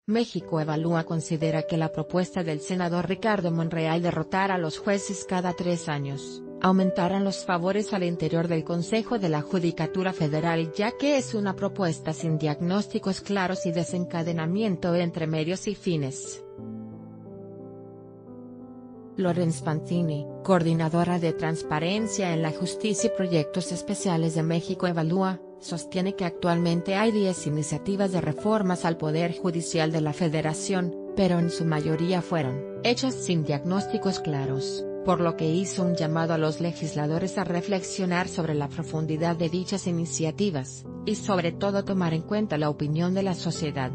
México Evalúa considera que la propuesta del senador Ricardo Monreal de rotar a los jueces cada 3 años, aumentarán los favores al interior del Consejo de la Judicatura Federal, ya que es una propuesta sin diagnósticos claros y desencadenamiento entre medios y fines. Lorenz Pantini, coordinadora de Transparencia en la Justicia y Proyectos Especiales de México Evalúa, sostiene que actualmente hay 10 iniciativas de reformas al Poder Judicial de la Federación, pero en su mayoría fueron hechas sin diagnósticos claros, por lo que hizo un llamado a los legisladores a reflexionar sobre la profundidad de dichas iniciativas, y sobre todo tomar en cuenta la opinión de la sociedad.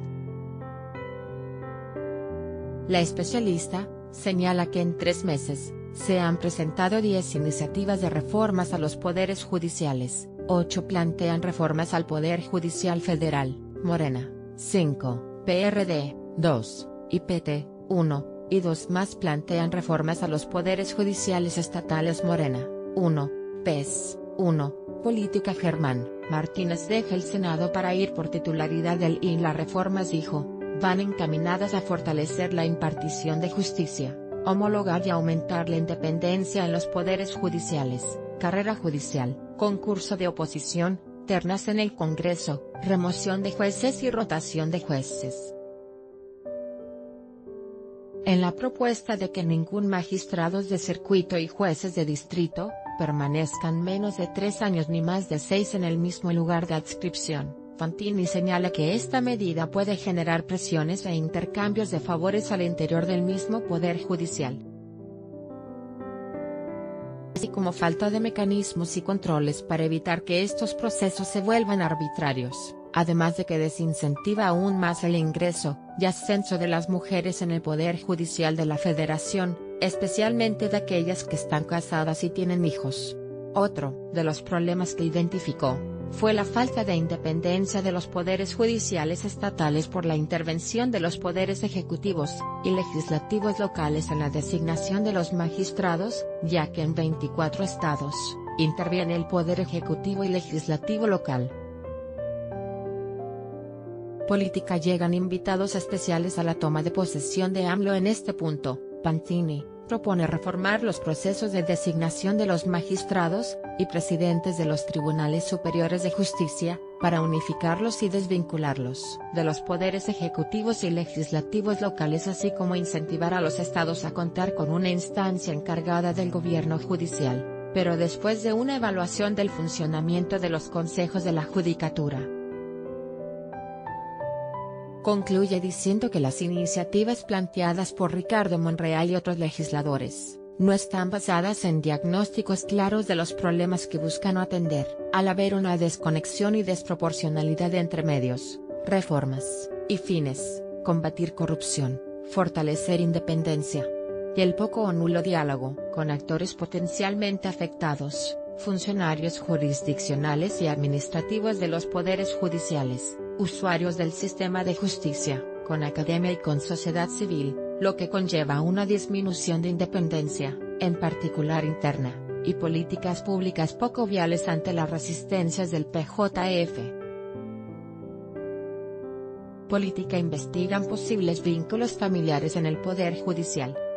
La especialista señala que en 3 meses, se han presentado 10 iniciativas de reformas a los poderes judiciales, 8 plantean reformas al Poder Judicial Federal, Morena, 5, PRD, 2, y PT, 1, y 2 más plantean reformas a los poderes judiciales estatales Morena, 1, PES, 1, Política Germán Martínez deja el Senado para ir por titularidad del IN. Las reformas, dijo, van encaminadas a fortalecer la impartición de justicia, homologar y aumentar la independencia en los poderes judiciales, carrera judicial, concurso de oposición, ternas en el Congreso, remoción de jueces y rotación de jueces. En la propuesta de que ningún magistrados de circuito y jueces de distrito, permanezcan menos de 3 años ni más de 6 en el mismo lugar de adscripción, Pantini señala que esta medida puede generar presiones e intercambios de favores al interior del mismo Poder Judicial, así como falta de mecanismos y controles para evitar que estos procesos se vuelvan arbitrarios, además de que desincentiva aún más el ingreso y ascenso de las mujeres en el Poder Judicial de la Federación, especialmente de aquellas que están casadas y tienen hijos. Otro de los problemas que identificó fue la falta de independencia de los poderes judiciales estatales por la intervención de los poderes ejecutivos y legislativos locales en la designación de los magistrados, ya que en 24 estados, interviene el poder ejecutivo y legislativo local. Política. Llegan invitados especiales a la toma de posesión de AMLO. En este punto, Pantini propone reformar los procesos de designación de los magistrados y presidentes de los tribunales superiores de justicia, para unificarlos y desvincularlos de los poderes ejecutivos y legislativos locales, así como incentivar a los estados a contar con una instancia encargada del gobierno judicial, pero después de una evaluación del funcionamiento de los consejos de la judicatura. Concluye diciendo que las iniciativas planteadas por Ricardo Monreal y otros legisladores, no están basadas en diagnósticos claros de los problemas que buscan atender, al haber una desconexión y desproporcionalidad entre medios, reformas, y fines, combatir corrupción, fortalecer independencia, y el poco o nulo diálogo con actores potencialmente afectados, funcionarios jurisdiccionales y administrativos de los poderes judiciales, usuarios del sistema de justicia, con academia y con sociedad civil, lo que conlleva una disminución de independencia, en particular interna, y políticas públicas poco viables ante las resistencias del PJF. Política. Investigan posibles vínculos familiares en el Poder Judicial.